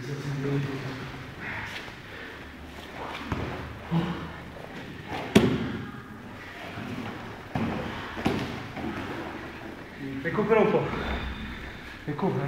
Recupera un po'. Recupera.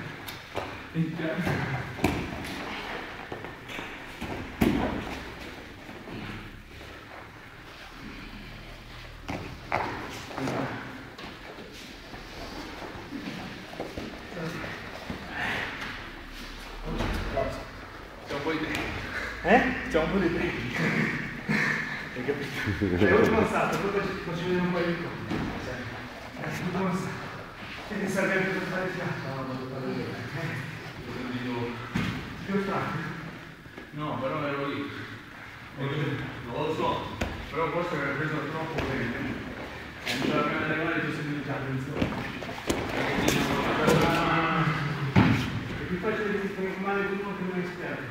C'è un po' di tempo. C'è un po' di tempo. Hai capito? È l'ultimo passato, poi faccio vedere un po' di cose. È l'ultimo passato. E ti serve per fare il fiato? No, non devo fare vedere. Più strano. No, però ero lì. Non lo so, però forse mi ha preso troppo bene. Non c'era prima di arrivare ti ho sentito già attenzione. È più facile che ti male uno che non è esperto.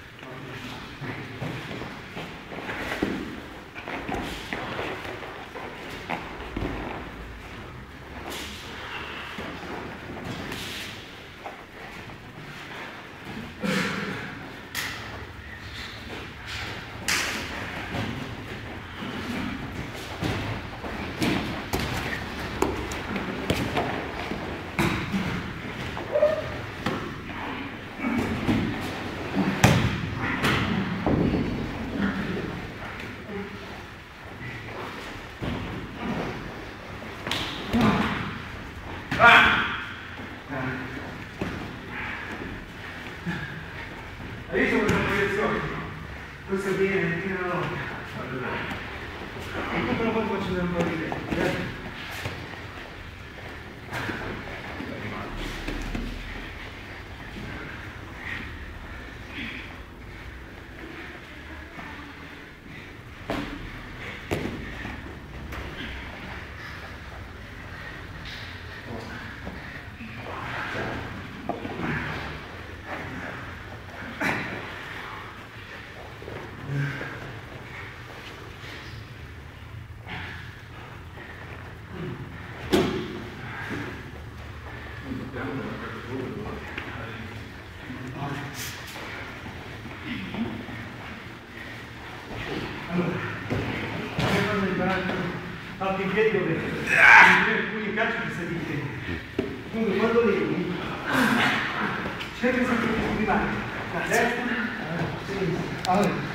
Hai visto questa proiezione? Questo viene, tira la locca. E poi però poi faccio vedere un po' di tempo. Allora, quando imparate fatto in piedi dove il calcio che stai in piedi. Comunque quando levi, cerca sempre di rimane da destra a sinistra.